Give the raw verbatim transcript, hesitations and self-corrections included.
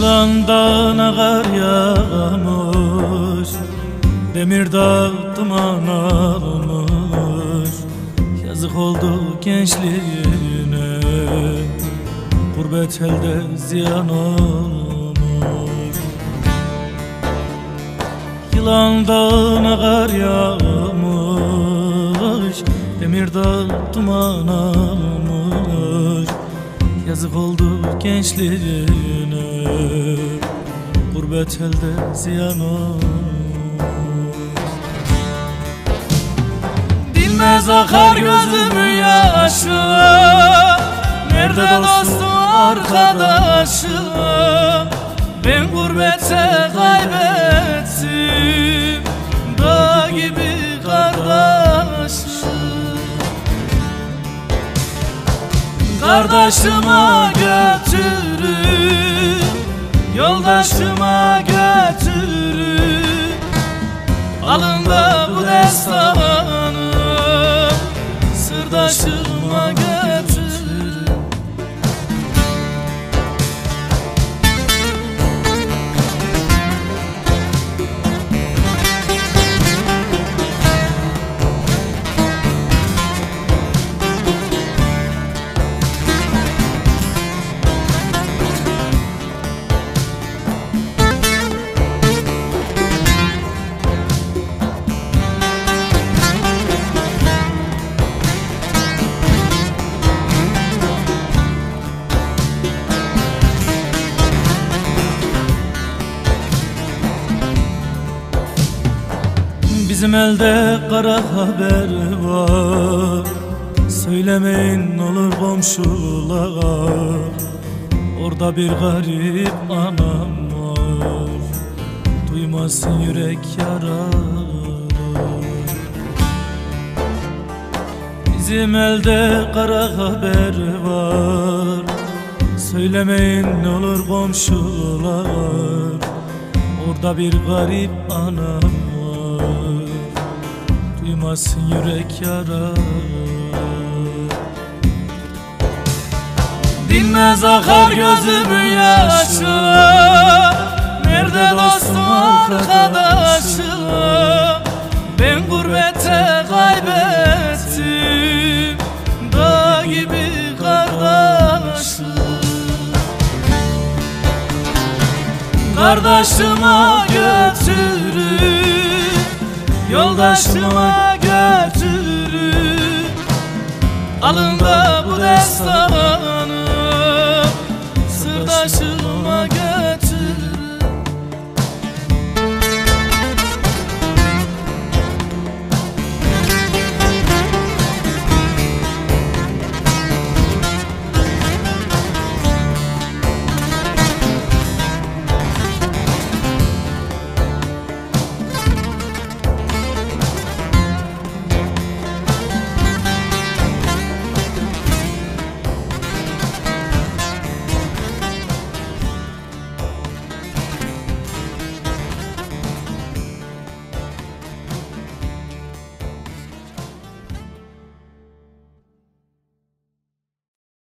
Yılan dağına kar yağmış, demir dağ duman almış. Yazık oldu gençliğine, gurbet elde ziyan olmuş. Yılan dağına kar yağmış, demir dağ duman almış. Yazık oldu gençliğine, gurbet elde ziyan olmuş. Bilmez akar gözümün yaşı, nerede dostum arkadaşım? Ben gurbete kaybettim dağ gibi kardeşim. Kardeşime götürün, yoldaşıma götürün. Alın da bu destanı sırdaşıma götürün. Bizim elde kara haber var, söylemeyin olur komşular. Orada bir garip anam var, duymasın yürek yarar. Bizim elde kara haber var, söylemeyin olur komşular. Orada bir garip anam var, duymasın yürek yarar. Dinmez akar gözümün yaşı, nerede dostum arkadaşım? Ben gurbete kaybettim dağ gibi kardeşim. Kardeşime götürün, yoldaşıma götürün. Alın da bu destanı sırdaşıma götürün.